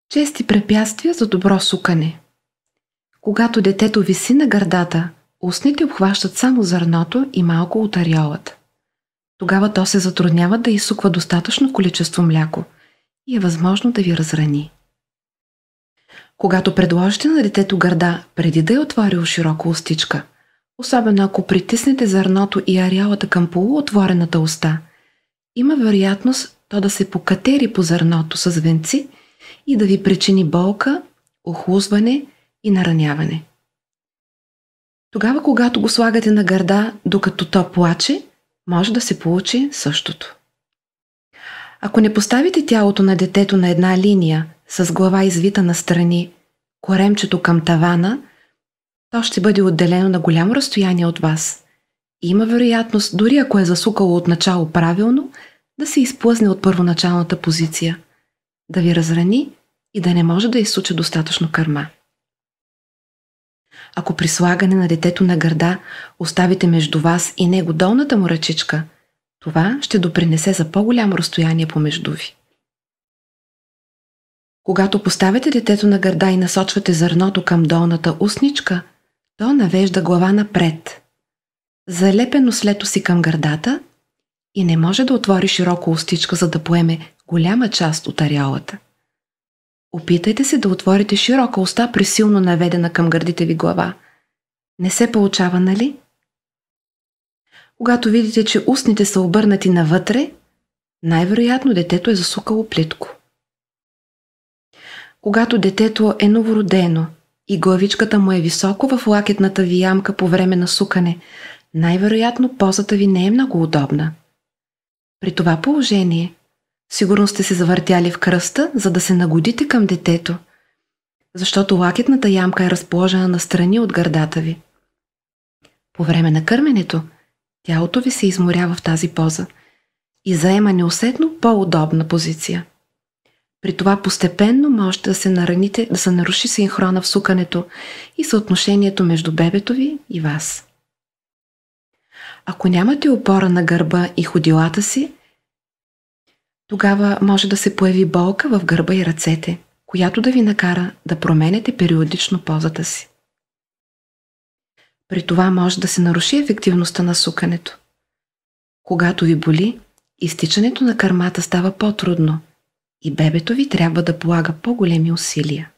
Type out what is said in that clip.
Чести препятствия за добро сукане. Когато детето виси на гърдата, устните обхващат само зърното и малко от ареолата. Тогава то се затруднява да изсуква достатъчно количество мляко и е възможно да ви разрани. Когато предложите на детето гърда преди да е отворил широко устичка, особено ако притиснете зърното и ареолата към полуотворената уста, има вероятност то да се покатери по зърното с венци и да ви причини болка, охлузване и нараняване. Тогава, когато го слагате на гърда, докато то плаче, може да се получи същото. Ако не поставите тялото на детето на една линия, с глава извита настрани, коремчето към тавана, то ще бъде отделено на голямо разстояние от вас. И има вероятност, дори ако е засукало отначало правилно, да се изплъзне от първоначалната позиция, да ви разрани и да не може да изсуче достатъчно кърма. Ако при слагане на детето на гърда оставите между вас и него долната му ръчичка, това ще допринесе за по-голямо разстояние помежду ви. Когато поставяте детето на гърда и насочвате зърното към долната устничка, то навежда глава напред, залепено с лето си към гърдата и не може да отвори широко устичка, за да поеме голяма част от ареолата. Опитайте се да отворите широка уста при силно наведена към гърдите ви глава. Не се получава, нали? Когато видите, че устните са обърнати навътре, най-вероятно детето е засукало плитко. Когато детето е новородено и главичката му е високо в лакетната ви ямка по време на сукане, най-вероятно позата ви не е много удобна. При това положение, сигурно сте се завъртяли в кръста, за да се нагодите към детето, защото лакетната ямка е разположена настрани от гърдата ви. По време на кърменето, тялото ви се изморява в тази поза и заема неусетно по-удобна позиция. При това постепенно можете да се нараните, да се наруши синхрона в сукането и съотношението между бебето ви и вас. Ако нямате опора на гърба и ходилата си, тогава може да се появи болка в гърба и ръцете, която да ви накара да променяте периодично позата си. При това може да се наруши ефективността на сукането. Когато ви боли, изтичането на кърмата става по-трудно и бебето ви трябва да полага по-големи усилия.